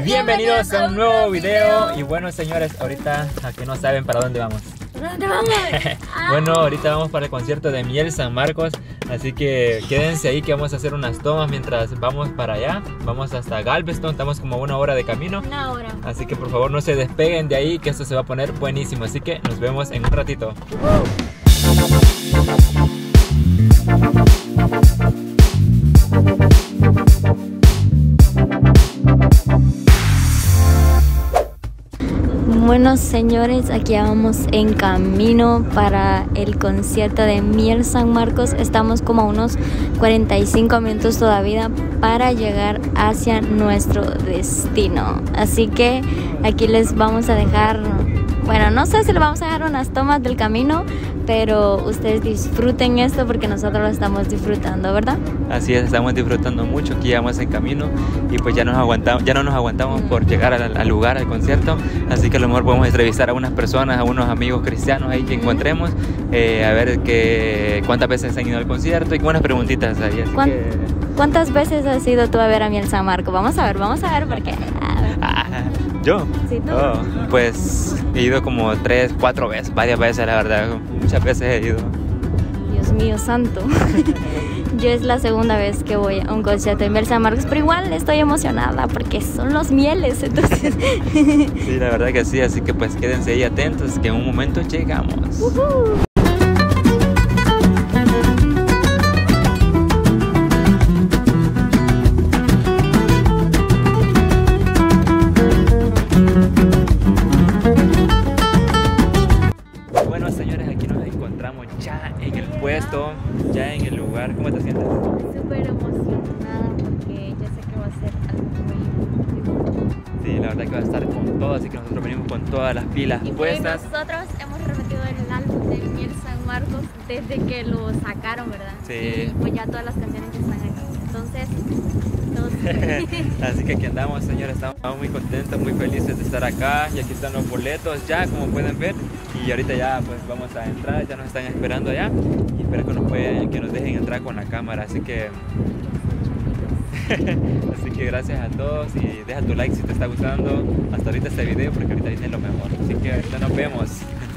Bienvenidos a un nuevo video. Y bueno, señores, ahorita aquí no saben para dónde vamos. ¿Dónde vamos? Bueno, ahorita vamos para el concierto de Miel San Marcos. Así que quédense ahí que vamos a hacer unas tomas mientras vamos para allá. Vamos hasta Galveston, estamos como a 1 hora de camino. 1 hora. Así que por favor no se despeguen de ahí, que esto se va a poner buenísimo. Así que nos vemos en un ratito. Bueno, señores, aquí vamos en camino para el concierto de Miel San Marcos. Estamos como a unos 45 minutos todavía para llegar hacia nuestro destino. Así que aquí les vamos a dejar, bueno, no sé si les vamos a dejar unas tomas del camino, pero ustedes disfruten esto porque nosotros lo estamos disfrutando, ¿verdad? Así es, estamos disfrutando mucho, aquí ya vamos en camino y pues ya no nos aguantamos por llegar al lugar, al concierto. Así que a lo mejor podemos entrevistar a unas personas, a unos amigos cristianos ahí que encontremos, a ver cuántas veces han ido al concierto y unas preguntitas ahí. Así ¿Cuántas veces has ido tú a ver a Miel San Marcos? Vamos a ver porque... ¿Yo? Sí, tú. Oh, pues he ido como 3, 4 veces, varias veces la verdad, muchas veces he ido. Dios mío santo. Yo es la segunda vez que voy a un concierto de Miel San Marcos, pero igual estoy emocionada porque son los mieles, entonces... Sí, la verdad que sí, así que pues quédense ahí atentos que en un momento llegamos. Bueno, señores, aquí nos encontramos ya en el puesto, ya en el lugar. ¿Cómo te sientes? Súper emocionada porque ya sé que va a ser algo muy... Sí, la verdad que va a estar con todo, así que nosotros venimos con todas las pilas y puestas. Nosotros hemos repetido el álbum de Miel San Marcos desde que lo sacaron, ¿verdad? Sí. Y pues ya todas las canciones que están aquí. Entonces, así que aquí andamos, señores, estamos muy contentos, muy felices de estar acá. Y aquí están los boletos ya, como pueden ver. Y ahorita ya pues vamos a entrar, ya nos están esperando allá. Y espero que nos dejen entrar con la cámara, así que... Así que gracias a todos y deja tu like si te está gustando hasta ahorita este video, porque ahorita viene lo mejor. Así que ahorita nos vemos.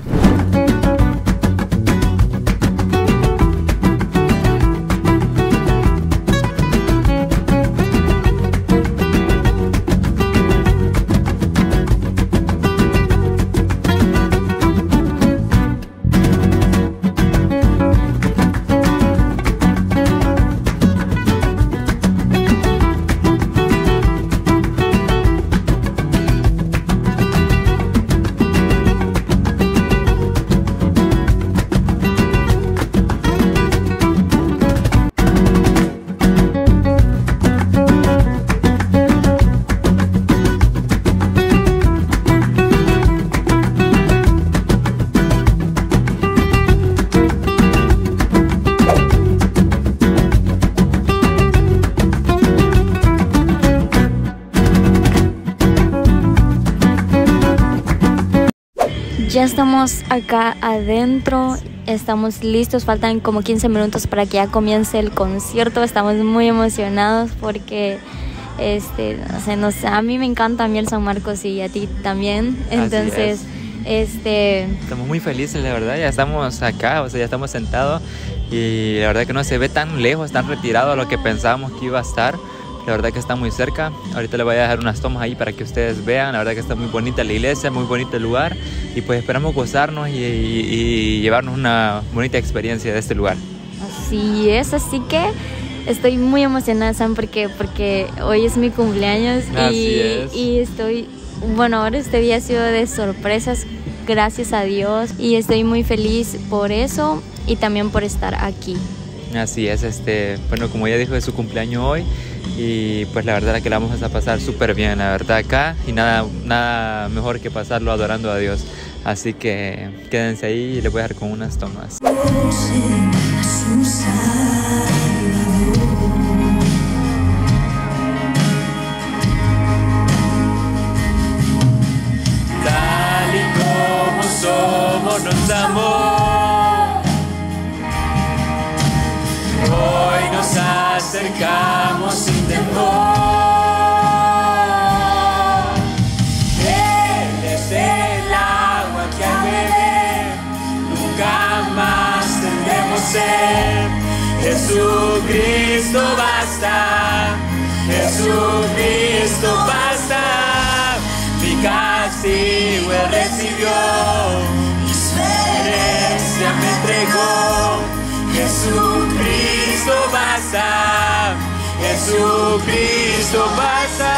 Ya estamos acá adentro, estamos listos, faltan como 15 minutos para que ya comience el concierto. Estamos muy emocionados porque a mí me encanta Miel San Marcos y a ti también. Entonces, estamos muy felices, la verdad, ya estamos acá, o sea, ya estamos sentados y la verdad que no se ve tan lejos, tan retirado a lo que pensábamos que iba a estar. La verdad que está muy cerca. Ahorita les voy a dejar unas tomas ahí para que ustedes vean. La verdad que está muy bonita la iglesia, muy bonito el lugar. Y pues esperamos gozarnos y llevarnos una bonita experiencia de este lugar. Así es, así que estoy muy emocionada, Sam, porque hoy es mi cumpleaños. Y estoy, bueno, ahora este día ha sido de sorpresas, gracias a Dios. Y estoy muy feliz por eso y también por estar aquí. Así es, bueno, como ya dijo, es su cumpleaños hoy. Y pues la verdad es que la vamos a pasar súper bien, la verdad, acá. Y nada mejor que pasarlo adorando a Dios. Así que quédense ahí y les voy a dejar con unas tomas. Tal y como somos nos damos. Hoy nos acercamos sin temor. Jesucristo basta, Jesucristo basta. Mi castigo Él recibió, y su herencia me entregó. Jesucristo basta, Jesucristo basta.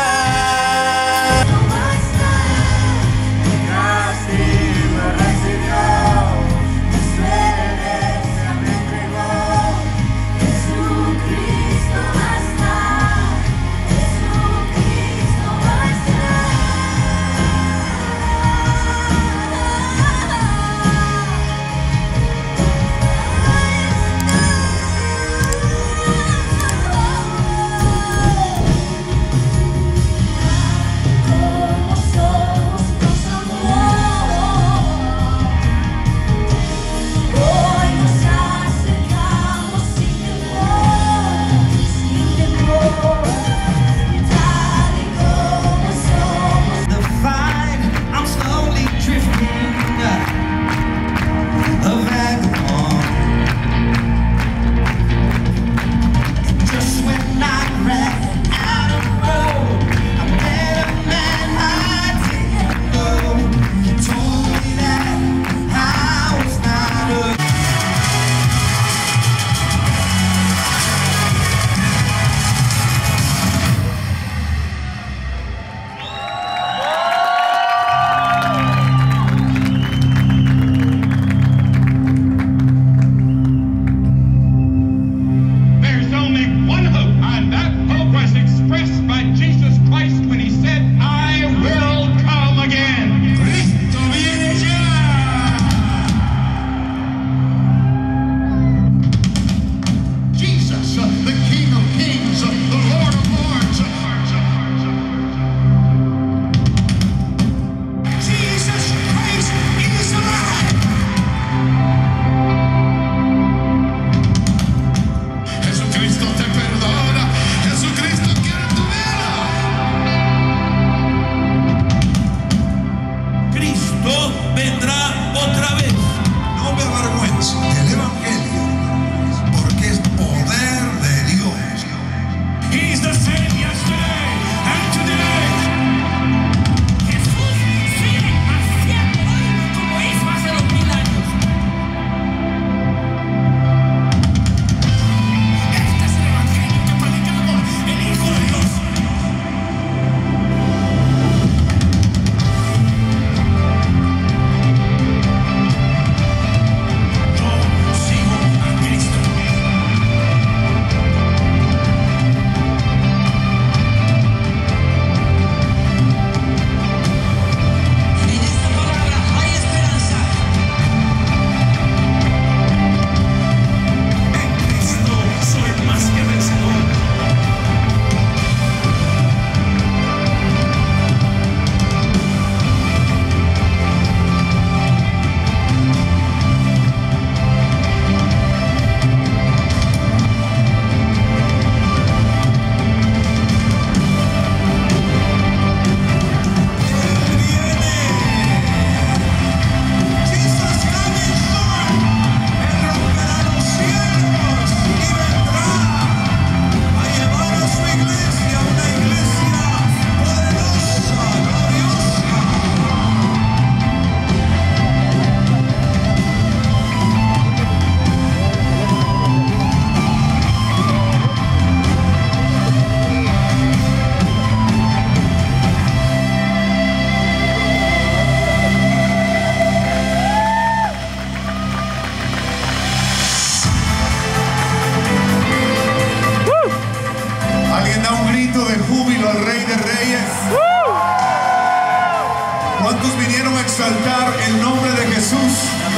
¿Cuántos vinieron a exaltar el nombre de Jesús?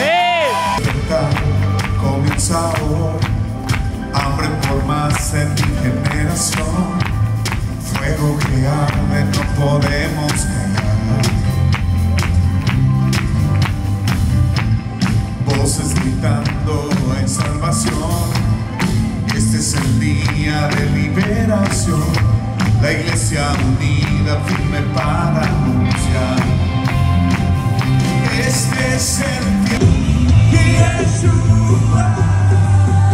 Amén. Comienza hoy, hambre por más en mi generación, fuego que arde, no podemos callar. Voces gritando en salvación, este es el día de liberación. La iglesia unida, firme para anunciar. Este es el tiempo. Yeshua.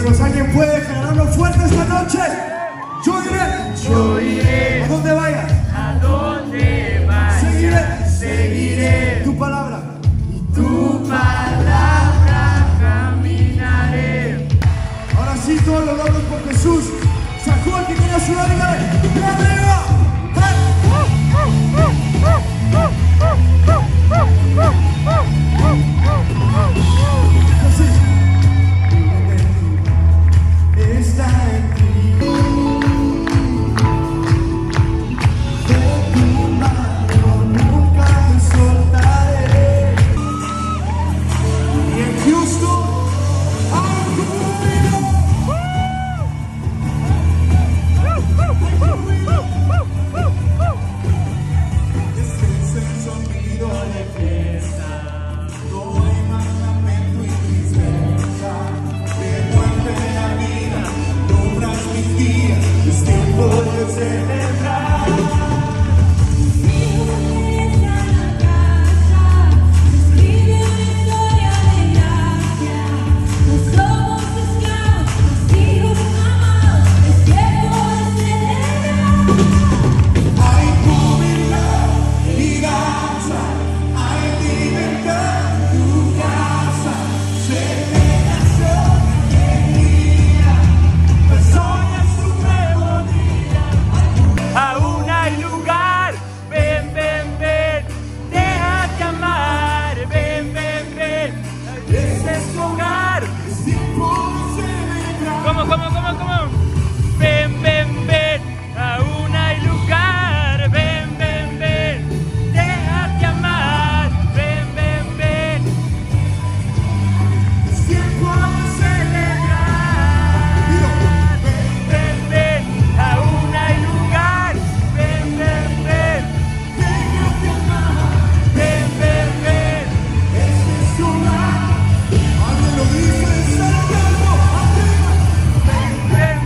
Marcos, ¿alguien puede declararlo fuerte esta noche? Yo iré. Yo iré. ¿A dónde vayas? A donde vayas. Seguiré. Seguiré. Tu palabra. Tu palabra caminaré. Ahora sí, todos los locos por Jesús. Sacó al que quiera sudar y dale. ¡Arriba! Está en ti. De tu mano nunca me soltaré. Y en Houston, ¿Cómo? Ven, aún hay lugar. Ven, déjate amar. Ven. Es tiempo de celebrar. Ven, aún hay lugar. Ven, déjate amar. Ven. este es tu lugar. Alguien lo dice, Santiago. Ven,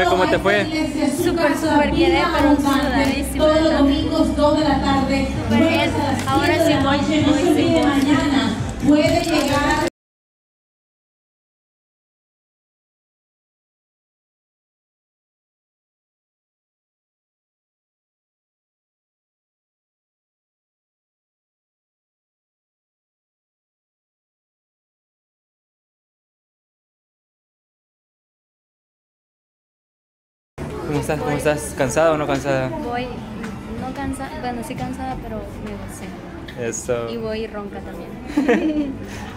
fue? ¿Cómo te fue? Súper, quedé, pero sudadísima. Todos los domingos, 2 de la tarde. Ahora sí voy. Mañana puede llegar. ¿Cómo estás? ¿Cómo estás? ¿Cansada o no cansada? Voy, no cansada, bueno, sí cansada, pero me gocé. Eso. Y voy ronca también.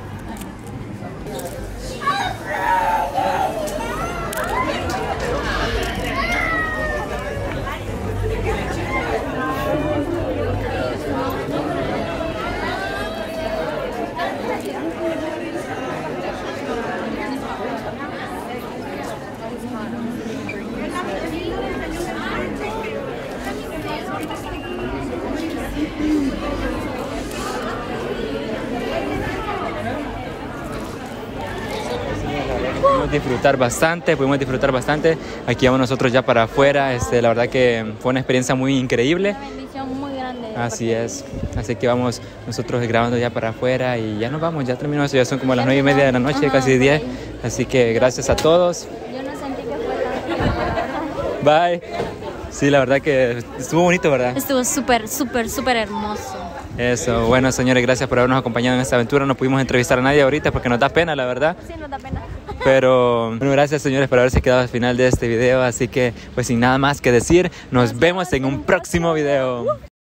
Pudimos disfrutar bastante. Aquí vamos nosotros ya para afuera. La verdad que fue una experiencia muy increíble. Una bendición muy grande. Así es. Así que vamos nosotros grabando ya para afuera y ya nos vamos, ya terminamos. Ya son como las 9:30 de la noche, casi 10. Así que gracias a todos. Yo no sentí que fue tan rápido, la verdad. Bye. Sí, la verdad que estuvo bonito, ¿verdad? Estuvo súper hermoso. Eso, bueno señores, gracias por habernos acompañado en esta aventura. No pudimos entrevistar a nadie ahorita porque nos da pena, la verdad. Sí, nos da pena. Pero bueno, gracias señores por haberse quedado al final de este video. Así que pues sin nada más que decir, nos vemos en un próximo video.